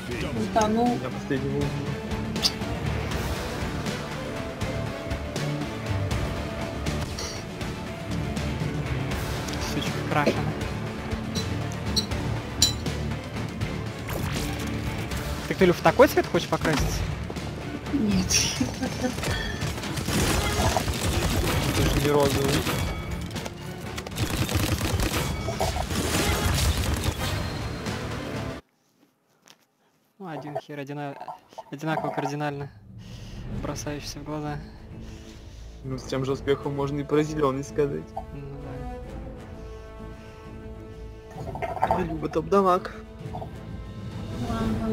Утонул. Я последнего убил. Сучка крашена. Ты, Ктулю, в такой цвет хочешь покраситься? Нет. Ты же не розовый. Ну, один хер одинаково кардинально бросающийся в глаза. Ну, с тем же успехом можно и про зеленый сказать. Ну Я люблю топ-дамаг. Ага.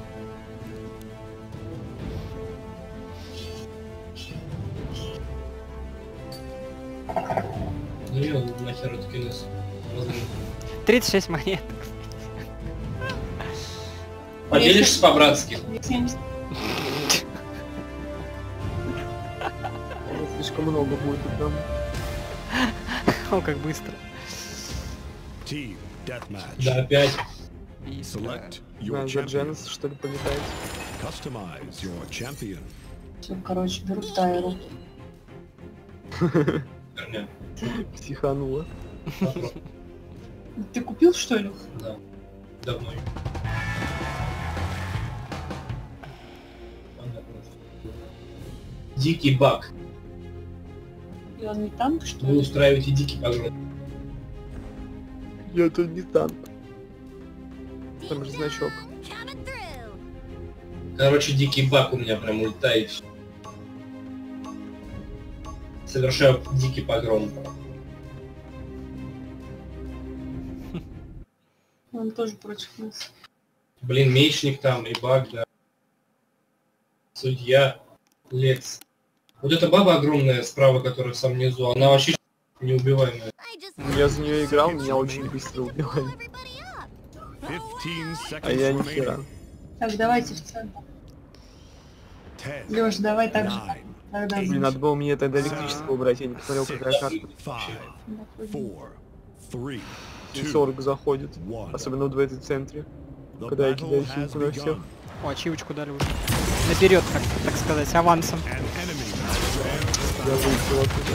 Ну и он нахер откинулся. да. 36 монет. Поделишься по-братски? 70. Это слишком много будет там. О, как быстро. Team deathmatch. Да, опять. И Select На, your за champion. Дженнес, что ли, полетает? Customize your champion. Все, короче, беру Тайру. Херня. Психанула. Ты купил, что ли? Да. Давно. Дикий баг. И он не танк, что Вы ли? устраиваете дикий погром. Я тут не танк. Там же значок. Короче, дикий баг у меня прям улетает. Совершаю дикий погром. Он тоже против нас. Блин, мечник там и баг, да. Судья. Лекс. Вот эта баба огромная справа, которая в самом низу, она вообще неубиваемая. Я за нее играл, меня очень быстро убивали. 15 А я seconds ни хера. remaining. Так, давайте в центр. 10, Лёш, давай так же. 9, Тогда Блин, надо было мне тогда электрического брать, я не посмотрел, какая карта. 5, 4, 3, 2, 40 заходит. 1. Особенно в этой центре. The Когда я battle кидаю has хилку на всех. begun. О, ачивочку дали уже. Наперед, так сказать, авансом. An enemy has Я вылетел оттуда.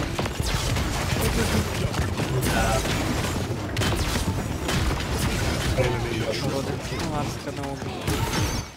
Уроды. Ну ладно, к одному.